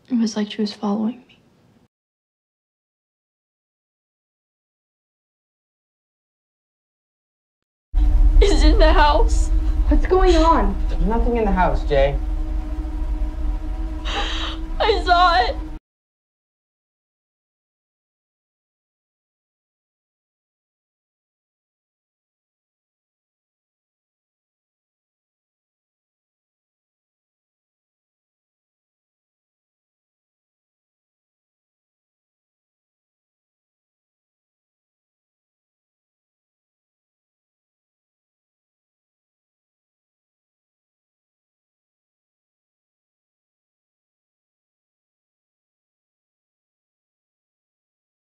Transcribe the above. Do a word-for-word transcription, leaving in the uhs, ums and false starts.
It was like she was following me. Is it in the house? What's going on? There's nothing in the house, Jay. I saw it.